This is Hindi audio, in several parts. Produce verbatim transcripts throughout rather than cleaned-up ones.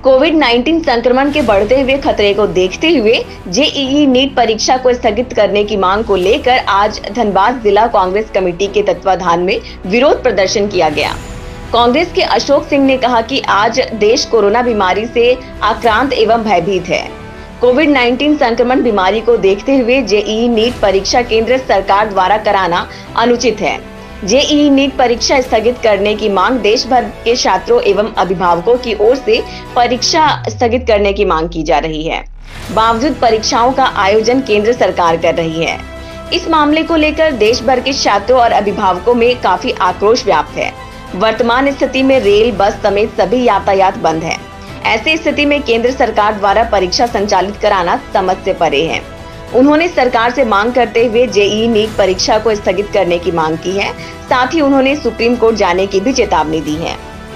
कोविड उन्नीस संक्रमण के बढ़ते हुए खतरे को देखते हुए जेईई नीट परीक्षा को स्थगित करने की मांग को लेकर आज धनबाद जिला कांग्रेस कमेटी के तत्वाधान में विरोध प्रदर्शन किया गया। कांग्रेस के अशोक सिंह ने कहा कि आज देश कोरोना बीमारी से आक्रांत एवं भयभीत है। कोविड उन्नीस संक्रमण बीमारी को देखते हुए जेईई नीट परीक्षा केंद्र सरकार द्वारा कराना अनुचित है। जेईई नीट परीक्षा स्थगित करने की मांग देश भर के छात्रों एवं अभिभावकों की ओर से परीक्षा स्थगित करने की मांग की जा रही है। बावजूद परीक्षाओं का आयोजन केंद्र सरकार कर रही है। इस मामले को लेकर देश भर के छात्रों और अभिभावकों में काफी आक्रोश व्याप्त है। वर्तमान स्थिति में रेल, बस समेत सभी यातायात बंद है। ऐसी स्थिति में केंद्र सरकार द्वारा परीक्षा संचालित कराना समझ से परे है। उन्होंने सरकार से मांग करते हुए जेईई नीट परीक्षा को स्थगित करने की मांग की है। साथ ही उन्होंने सुप्रीम कोर्ट जाने की भी चेतावनी दी है।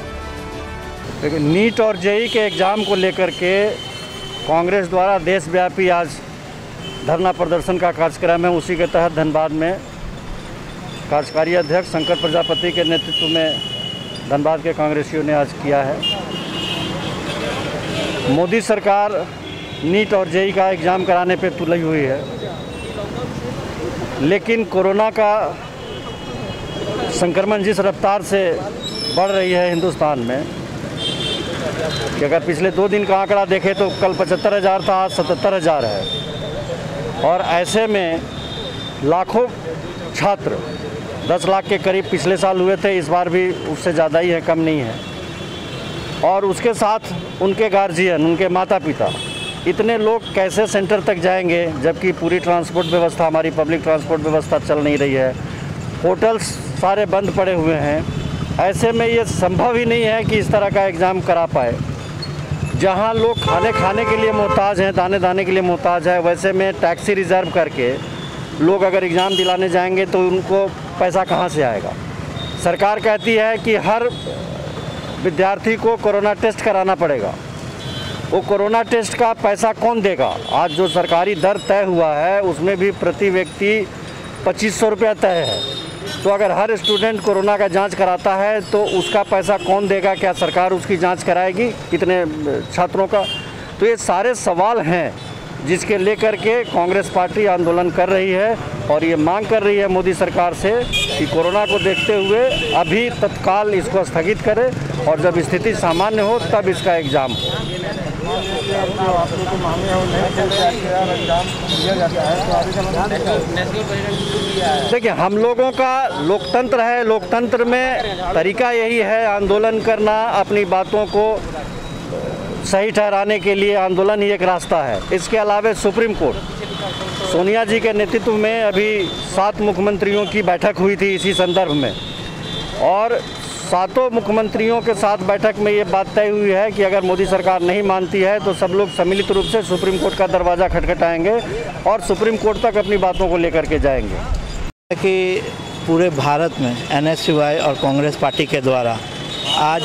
नीट और जेईई के एग्जाम को लेकर के कांग्रेस द्वारा देशव्यापी आज धरना प्रदर्शन का कार्यक्रम है। उसी के तहत धनबाद में कार्यकारी अध्यक्ष शंकर प्रजापति के नेतृत्व में धनबाद के कांग्रेसियों ने आज किया है। मोदी सरकार नीट और जेईई का एग्ज़ाम कराने पे तुली हुई है, लेकिन कोरोना का संक्रमण जिस रफ्तार से बढ़ रही है हिंदुस्तान में कि अगर पिछले दो दिन का आंकड़ा देखें तो कल पचहत्तर हज़ार था, आज सतहत्तर हज़ार है। और ऐसे में लाखों छात्र दस लाख के करीब पिछले साल हुए थे, इस बार भी उससे ज़्यादा ही है, कम नहीं है। और उसके साथ उनके गार्जियन, उनके माता पिता, इतने लोग कैसे सेंटर तक जाएंगे जबकि पूरी ट्रांसपोर्ट व्यवस्था, हमारी पब्लिक ट्रांसपोर्ट व्यवस्था चल नहीं रही है। होटल्स सारे बंद पड़े हुए हैं। ऐसे में ये संभव ही नहीं है कि इस तरह का एग्ज़ाम करा पाए। जहां लोग खाने खाने के लिए मोहताज हैं, दाने दाने के लिए मोहताज है, वैसे में टैक्सी रिज़र्व करके लोग अगर एग्ज़ाम दिलाने जाएंगे तो उनको पैसा कहाँ से आएगा। सरकार कहती है कि हर विद्यार्थी को कोरोना टेस्ट कराना पड़ेगा। वो कोरोना टेस्ट का पैसा कौन देगा? आज जो सरकारी दर तय हुआ है उसमें भी प्रति व्यक्ति पच्चीस सौ रुपया तय है। तो अगर हर स्टूडेंट कोरोना का जांच कराता है तो उसका पैसा कौन देगा? क्या सरकार उसकी जांच कराएगी इतने छात्रों का? तो ये सारे सवाल हैं जिसके लेकर के कांग्रेस पार्टी आंदोलन कर रही है और ये मांग कर रही है मोदी सरकार से कि कोरोना को देखते हुए अभी तत्काल इसको स्थगित करे और जब स्थिति सामान्य हो तब इसका एग्ज़ाम हो। देखिए, हम लोगों का लोकतंत्र है। लोकतंत्र में तरीका यही है आंदोलन करना, अपनी बातों को सही ठहराने के लिए आंदोलन ही एक रास्ता है। इसके अलावा सुप्रीम कोर्ट, सोनिया जी के नेतृत्व में अभी सात मुख्यमंत्रियों की बैठक हुई थी इसी संदर्भ में, और सातों मुख्यमंत्रियों के साथ बैठक में ये बात तय हुई है कि अगर मोदी सरकार नहीं मानती है तो सब लोग सम्मिलित रूप से सुप्रीम कोर्ट का दरवाज़ा खटखटाएंगे और सुप्रीम कोर्ट तक अपनी बातों को लेकर के जाएंगे। कि पूरे भारत में एन एस यू आई और कांग्रेस पार्टी के द्वारा आज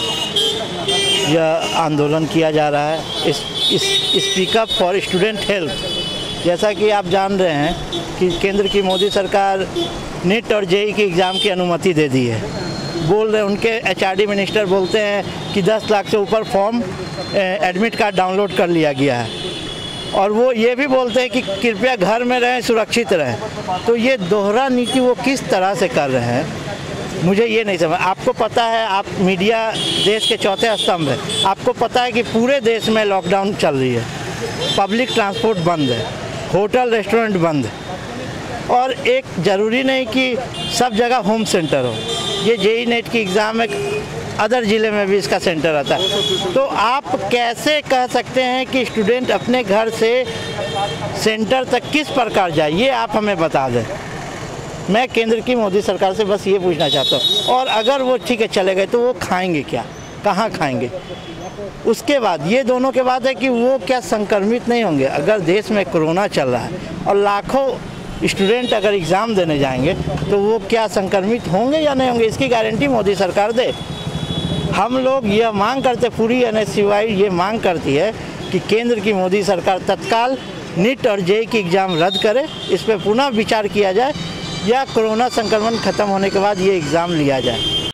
यह आंदोलन किया जा रहा है। इस speak up for student health. जैसा कि आप जान रहे हैं कि केंद्र की मोदी सरकार नीट और जेईई की एग्ज़ाम की अनुमति दे दी है। बोल रहे उनके एच आर डी मिनिस्टर बोलते हैं कि दस लाख से ऊपर फॉर्म एडमिट कार्ड डाउनलोड कर लिया गया है, और वो ये भी बोलते हैं कि कृपया घर में रहें, सुरक्षित रहें। तो ये दोहरा नीति वो किस तरह से कर रहे हैं मुझे ये नहीं समझ। आपको पता है, आप मीडिया देश के चौथे स्तंभ है, आपको पता है कि पूरे देश में लॉकडाउन चल रही है, पब्लिक ट्रांसपोर्ट बंद है, होटल रेस्टोरेंट बंद है, और एक ज़रूरी नहीं कि सब जगह होम सेंटर हो। ये जेईई नेट की एग्ज़ाम एक अदर ज़िले में भी इसका सेंटर आता है। तो आप कैसे कह सकते हैं कि स्टूडेंट अपने घर से सेंटर तक किस प्रकार जाए, ये आप हमें बता दें। मैं केंद्र की मोदी सरकार से बस ये पूछना चाहता हूँ। और अगर वो ठीक है चले गए तो वो खाएंगे क्या, कहाँ खाएंगे? उसके बाद ये दोनों के बाद है कि वो क्या संक्रमित नहीं होंगे? अगर देश में कोरोना चल रहा है और लाखों स्टूडेंट अगर एग्ज़ाम देने जाएंगे तो वो क्या संक्रमित होंगे या नहीं होंगे? इसकी गारंटी मोदी सरकार दे। हम लोग यह मांग करते, पूरी एन एस यू आई ये मांग करती है कि केंद्र की मोदी सरकार तत्काल नीट और जेईई की एग्ज़ाम रद्द करे, इस पर पुनः विचार किया जाए, या कोरोना संक्रमण खत्म होने के बाद ये एग्ज़ाम लिया जाए।